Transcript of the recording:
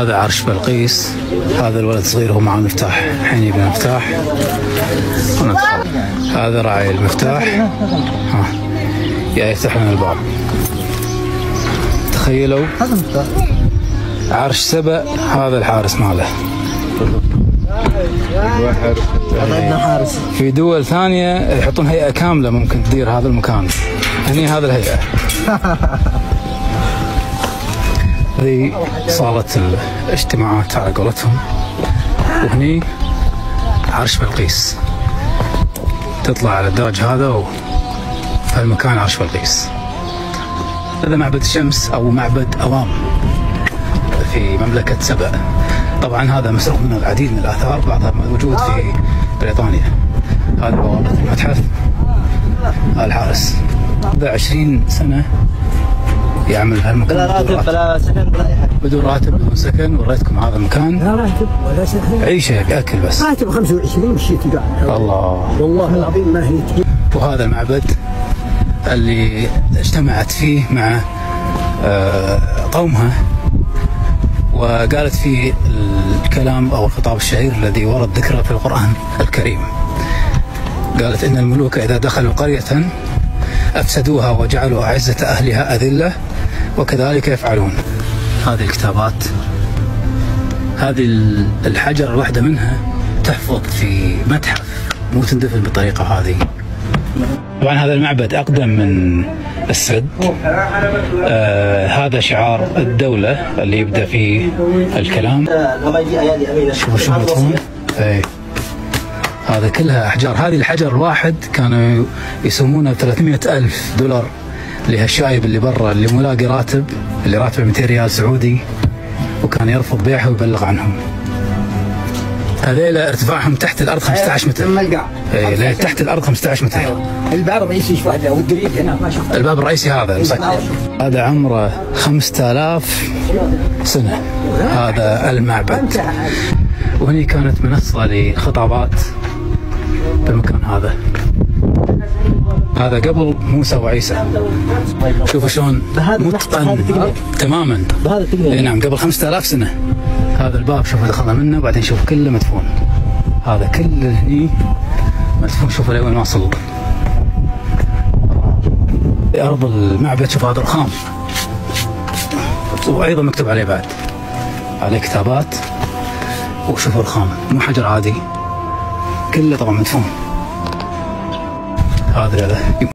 هذا عرش بلقيس. هذا الولد صغير هو مع المفتاح، الحين يبي المفتاح وندخل. هذا راعي المفتاح يا يفتح لنا الباب. تخيلوا عرش سبأ، هذا الحارس ماله. في دول ثانية يحطون هيئة كاملة ممكن تدير هذا المكان، هني هذا الهيئة. هذه صالة الاجتماعات على قولتهم، وهني عرش بلقيس. تطلع على الدرج هذا وفي المكان عرش بلقيس. هذا معبد الشمس أو معبد أوام في مملكة سبأ. طبعا هذا مسروق منه العديد من الآثار، بعضها موجود في بريطانيا. هذا بوابة المتحف. هذا الحارس. هذا 20 سنة يعمل بهالمكان بلا راتب بلا سكن بلا أي حاجة. بدون راتب بدون سكن. وريتكم هذا المكان. لا راتب ولا سكن. عيشة أكل بس. راتب 25 مشيت قاعد. الله والله العظيم ما هي. وهذا المعبد اللي اجتمعت فيه مع قومها، وقالت فيه الكلام أو الخطاب الشهير الذي ورد ذكره في القرآن الكريم. قالت إن الملوك إذا دخلوا قرية أفسدوها وجعلوا أعزة أهلها أذلة وكذلك يفعلون. هذه الكتابات، هذه الحجر الواحدة منها تحفظ في متحف، مو تندفن بالطريقة هذه. طبعا هذا المعبد أقدم من السد. هذا شعار الدولة اللي يبدأ فيه الكلام. شوفوا شو مدفون. هذا كلها أحجار. هذه الحجر الواحد كانوا يسمونه 300,000 دولار لهالشايب اللي برا اللي مو لاقي راتب، اللي راتبه 200 ريال سعودي، وكان يرفض بيعها ويبلغ عنهم. هذيلا ارتفاعهم تحت الأرض 15 متر. ايه تحت الأرض 15 متر. الباب الرئيسي ايش واحد والدريج هناك ما شفت. الباب الرئيسي هذا مسكر. هذا عمره 5000 سنة هذا المعبد. وهني كانت منصة للخطابات بالمكان هذا. هذا قبل موسى وعيسى. شوفوا شلون متقن تماما. نعم قبل 5000 سنة. هذا الباب شوفوا دخلنا منه وبعدين شوفوا كله مدفون. هذا كله هني مدفون. شوفوا لوين واصل. أرض المعبد شوفوا هذا الرخام، وأيضا مكتوب عليه بعد، عليه كتابات. وشوفوا الرخام مو حجر عادي، كله طبعا مدفون. هذا